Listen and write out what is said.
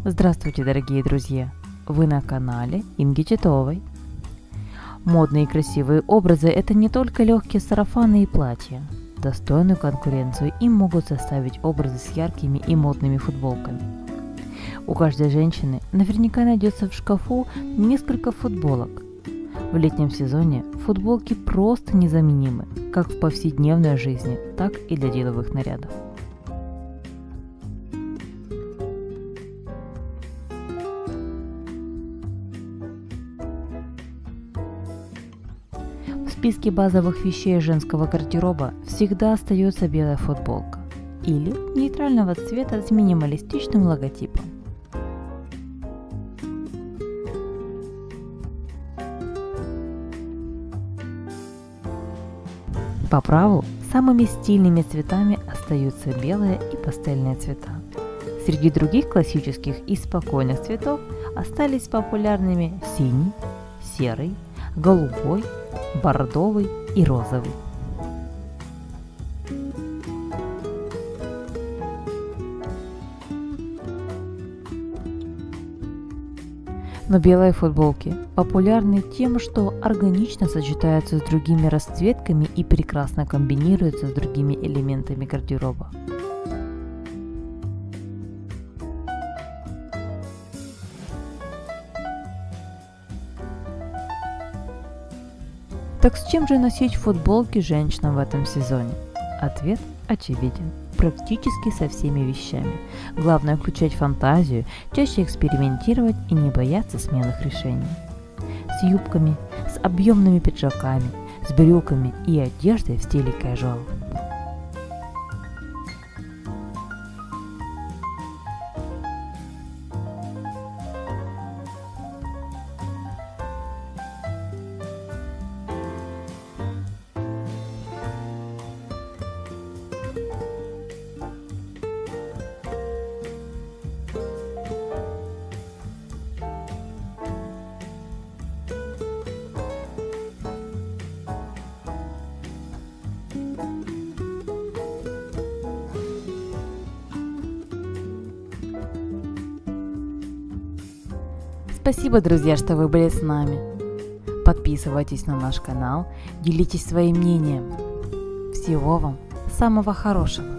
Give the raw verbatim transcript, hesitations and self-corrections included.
Здравствуйте, дорогие друзья! Вы на канале Инги Титовой. Модные и красивые образы – это не только легкие сарафаны и платья. Достойную конкуренцию им могут составить образы с яркими и модными футболками. У каждой женщины наверняка найдется в шкафу несколько футболок. В летнем сезоне футболки просто незаменимы, как в повседневной жизни, так и для деловых нарядов. В списке базовых вещей женского гардероба всегда остается белая футболка или нейтрального цвета с минималистичным логотипом. По праву, самыми стильными цветами остаются белые и пастельные цвета. Среди других классических и спокойных цветов остались популярными синий, серый, голубой, бордовый и розовый. Но белые футболки популярны тем, что органично сочетаются с другими расцветками и прекрасно комбинируются с другими элементами гардероба. Так с чем же носить футболки женщинам в этом сезоне? Ответ очевиден. Практически со всеми вещами. Главное включать фантазию, чаще экспериментировать и не бояться сменных решений. С юбками, с объемными пиджаками, с брюками и одеждой в стиле casual. Спасибо, друзья, что вы были с нами. Подписывайтесь на наш канал, делитесь своим мнением. Всего вам самого хорошего!